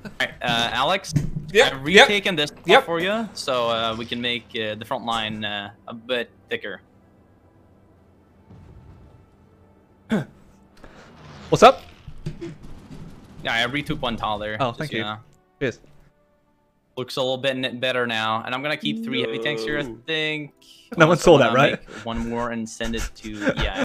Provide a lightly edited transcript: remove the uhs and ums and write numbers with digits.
Alright, Alex, Yep, I've retaken this yep. for you, so we can make the front line a bit thicker. What's up? Yeah, I retook one tile there. Oh, thank you. Cheers. Looks a little bit better now, and I'm gonna keep 3 heavy tanks here. I think. No one Also saw that, wanna right? make one more and send it to